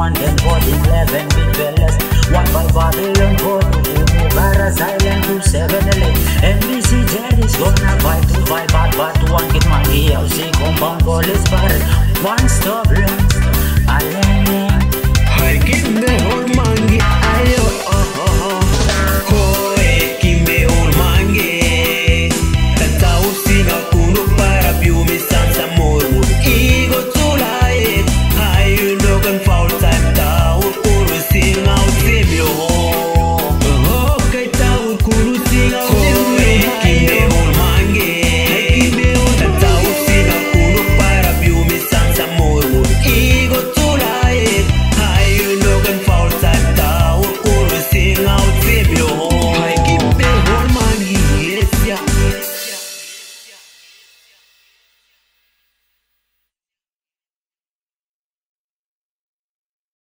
one, then 14, 11, big fellas. One by Babylon, go to Mubarak Island to 7-Eleven. MBC Jerry's gonna fight to fight, but one kid Mangii. I'll see compound police barrel. One stop lens, I Kimbe Ol Mangii.